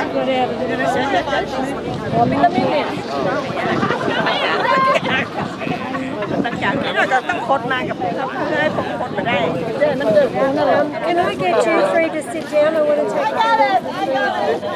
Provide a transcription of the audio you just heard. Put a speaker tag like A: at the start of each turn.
A: ต้องคดมากับเขาเพื่อให้ผมคดมาได้
B: Can I get you free to sit down? I want to take